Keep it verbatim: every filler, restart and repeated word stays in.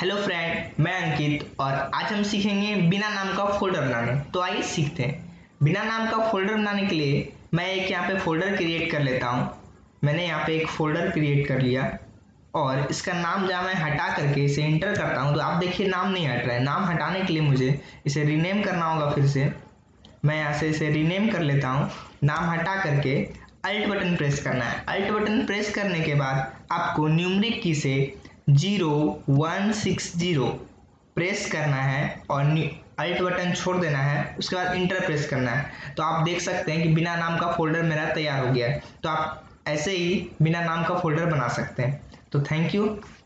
Hello friend, मैं अंकित और आज हम सीखेंगे बिना नाम का फोल्डर बनाने। तो आइए सीखते हैं। बिना नाम का फोल्डर बनाने के लिए मैं एक यहाँ पे फोल्डर क्रिएट कर लेता हूँ। मैंने यहाँ पे एक फोल्डर क्रिएट कर लिया और इसका नाम जहाँ मैं हटा करके इसे इंटर करता हूँ तो आप देखिए नाम नहीं हट रहा है। नाम हटाने के लिए मुझे इसे रीनेम करना होगा। फिर से मैं यहाँ से इसे रीनेम कर लेता हूँ। नाम हटा करके अल्ट बटन प्रेस करना है। अल्ट बटन प्रेस करने के बाद आपको न्यूमरिक की से zero one six zero press करना है और अल्ट बटन छोड़ देना है। उसके बाद इंटर प्रेस करना है। तो आप देख सकते हैं कि बिना नाम का फोल्डर मेरा तैयार हो गया है। तो आप ऐसे ही बिना नाम का फोल्डर बना सकते हैं। तो थैंक यू।